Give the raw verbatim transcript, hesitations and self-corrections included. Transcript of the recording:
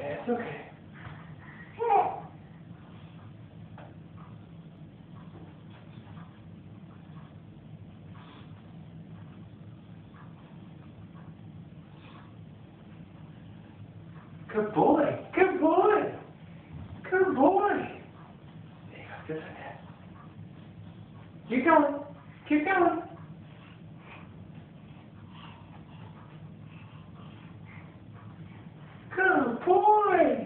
okay, it's okay. Good boy. Good boy. Good boy. There you go. Just like that. Keep going. Keep going. Good boy.